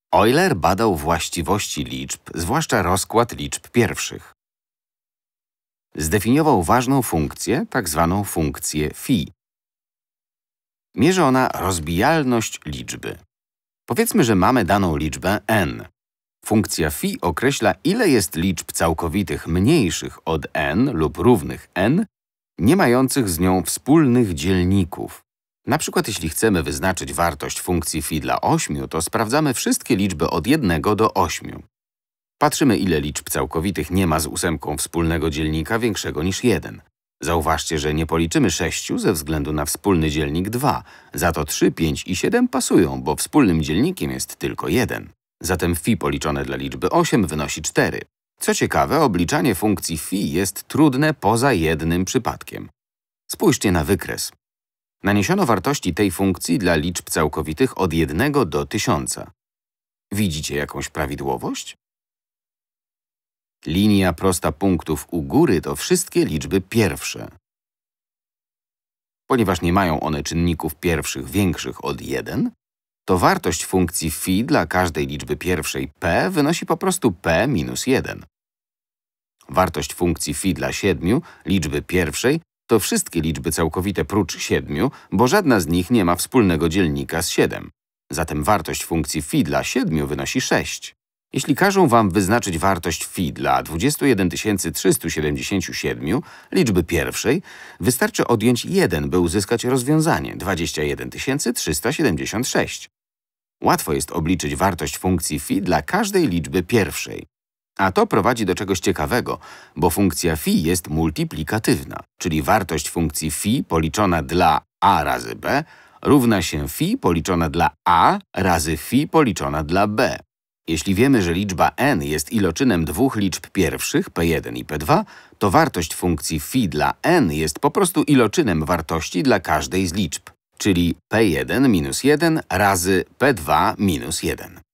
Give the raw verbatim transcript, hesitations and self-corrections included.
Euler badał właściwości liczb, zwłaszcza rozkład liczb pierwszych. Zdefiniował ważną funkcję, tak zwaną funkcję phi. Mierzy ona rozbijalność liczby. Powiedzmy, że mamy daną liczbę n. Funkcja phi określa, ile jest liczb całkowitych mniejszych od n lub równych n, nie mających z nią wspólnych dzielników. Na przykład, jeśli chcemy wyznaczyć wartość funkcji phi dla ośmiu, to sprawdzamy wszystkie liczby od jednego do ośmiu. Patrzymy, ile liczb całkowitych nie ma z ósemką wspólnego dzielnika większego niż jeden. Zauważcie, że nie policzymy sześciu ze względu na wspólny dzielnik dwa. Za to trzy, pięć i siedem pasują, bo wspólnym dzielnikiem jest tylko jeden. Zatem phi policzone dla liczby osiem wynosi cztery. Co ciekawe, obliczanie funkcji phi jest trudne poza jednym przypadkiem. Spójrzcie na wykres. Naniesiono wartości tej funkcji dla liczb całkowitych od jednego do tysiąca. Widzicie jakąś prawidłowość? Linia prosta punktów u góry to wszystkie liczby pierwsze. Ponieważ nie mają one czynników pierwszych większych od jeden, to wartość funkcji phi dla każdej liczby pierwszej p wynosi po prostu p minus jeden. Wartość funkcji phi dla siedmiu, liczby pierwszej, to wszystkie liczby całkowite prócz siedmiu, bo żadna z nich nie ma wspólnego dzielnika z siedem. Zatem wartość funkcji phi dla siedmiu wynosi sześć. Jeśli każą wam wyznaczyć wartość phi dla dwudziestu jeden tysięcy trzystu siedemdziesięciu siedmiu, liczby pierwszej, wystarczy odjąć jeden, by uzyskać rozwiązanie dwadzieścia jeden tysięcy trzysta siedemdziesiąt sześć. Łatwo jest obliczyć wartość funkcji phi dla każdej liczby pierwszej. A to prowadzi do czegoś ciekawego, bo funkcja phi jest multiplikatywna, czyli wartość funkcji phi policzona dla a razy b równa się phi policzona dla a razy phi policzona dla b. Jeśli wiemy, że liczba n jest iloczynem dwóch liczb pierwszych, p jeden i p dwa, to wartość funkcji phi dla n jest po prostu iloczynem wartości dla każdej z liczb, czyli p jeden minus jeden razy p dwa minus jeden.